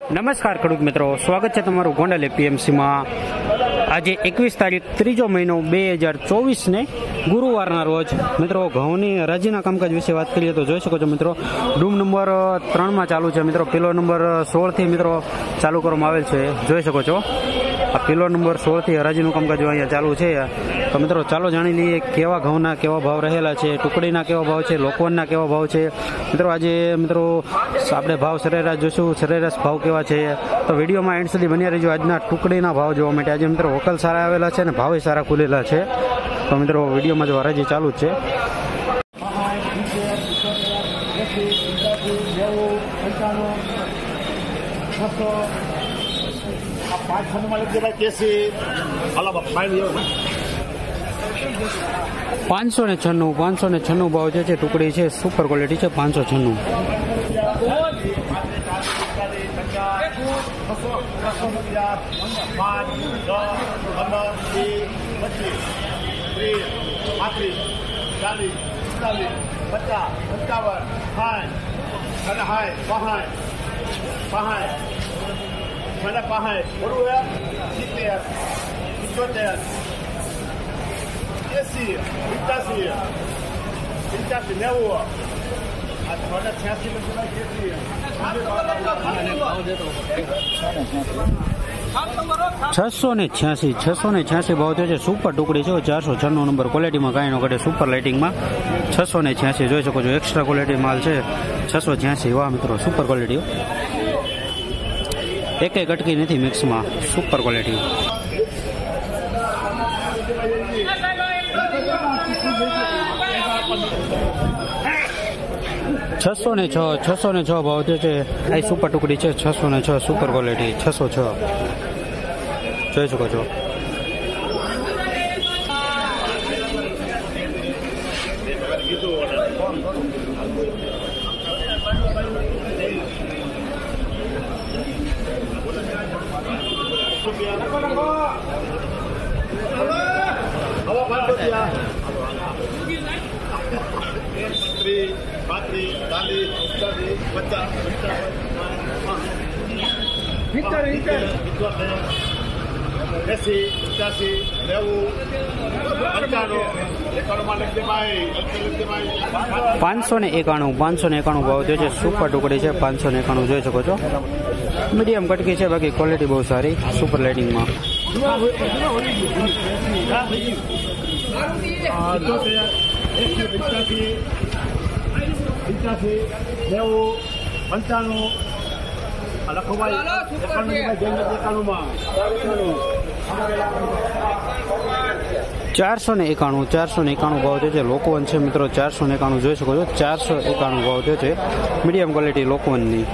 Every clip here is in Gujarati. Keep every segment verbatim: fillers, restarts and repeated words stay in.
નમસ્કાર ખેડૂત મિત્રો, સ્વાગત છે તમારું ગોંડલ એપીએમસીમાં। આજે એકવીસ તારીખ ત્રીજો મહિનો બે હજાર ચોવીસને ગુરુવારના રોજ મિત્રો ઘઉંની હરાજીના કામકાજ વિશે વાત કરીએ તો જોઈ શકો છો મિત્રો ડૂમ નંબર ત્રણમાં ચાલુ છે મિત્રો। પિલો નંબર સોળથી મિત્રો ચાલુ કરવામાં આવેલ છે, જોઈ શકો છો। આ પિલો નંબર સોળથી હરાજીનું કામકાજ અહીંયા ચાલુ છે। તો મિત્રો ચાલો જાણી લઈએ કેવા ઘઉંના કેવા ભાવ રહેલા છે, ટુકડીના કેવા ભાવ છે, લોકવનના કેવા ભાવ છે। મિત્રો આજે મિત્રો આપણે ભાવ સરેરાશ જોઈશું, સરેરાશ ભાવ કેવા છે તો વિડીયોમાં એન્ડ સુધી બન્યા રહેજો આજના ટુકડીના ભાવ જોવા માટે। આજે મિત્રો વકલ સારા આવેલા છે અને ભાવ સારા ખુલેલા છે, તો મિત્રો વિડીયોમાં જો હરાજી ચાલુ જ છે। પાંચસો ને છન્નું પાંચસો ને છન્નું ભાવ જે છે ટુકડી છે, સુપર ક્વોલિટી છે। પાંચસો છન્નું છસો ને છ્યાસી છસો ને છ્યાસી ભાવ થયો છે। સુપર ટુકડી છે, ચારસો છન્નું નંબર ક્વોલિટીમાં કાંઈ નો ઘટે, સુપર લાઇટિંગમાં છસો ને છ્યાસી જોઈ શકો છો। એક્સ્ટ્રા ક્વોલિટી માલ છે, છસો છ્યાસી। વાહ મિત્રો, સુપર ક્વોલિટી, એક એક અટકી નથી મિક્સમાં, સુપર ક્વોલિટી। છસો ને છ છસો ને છ ભાવ થયો છે। આ સુપર ટુકડી છે, છસો ને છ સુપર ક્વોલિટી, છસો છ જોઈ શકો છો। પાંચસો ને એકાણું પાંચસો ને એકાણું ભાવ થયો છે। સુપર ટુકડી છે, પાંચસો ને એકાણું જોઈ શકો છો। મીડિયમ કટકી છે, બાકી ક્વોલિટી બહુ સારી, સુપર લાઇટિંગમાં। ચારસો ને એકાણું ચારસો ને એકાણું ભાવ થયો છે। લોકવન છે મિત્રો, ચારસો ને એકાણું જોઈ શકો છો। ચારસો એકાણું ભાવ થયો છે, મીડિયમ ક્વોલિટી લોકવનની।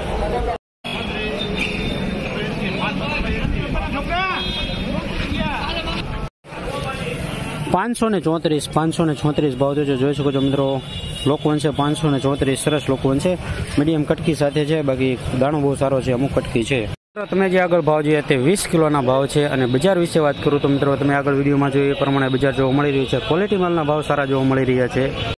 પાંચસો ને ચોત્રીસ પાંચસો ને ચોત્રીસ ભાવ થયો છે, જોઈ શકો છો મિત્રો। લોકવન છે, પાંચસો ને ચોત્રીસ સરસ લોકવન છે, મીડિયમ કટકી સાથે છે, બાકી દાણો બહુ સારો છે, અમુક કટકી છે। તમે જે આગળ ભાવ જોઈએ તે વીસ કિલોના ભાવ છે। અને બજાર વિશે વાત કરું તો મિત્રો તમે આગળ વિડીયોમાં જોયું એ પ્રમાણે બજાર જોવા મળી રહ્યું છે, ક્વોલિટી માલના ભાવ સારા જોવા મળી રહ્યા છે।